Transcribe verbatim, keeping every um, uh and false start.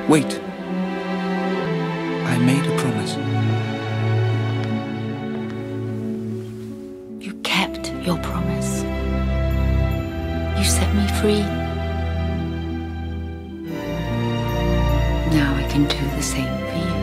Wait. I made a promise. You kept your promise. You set me free. Now I can do the same for you.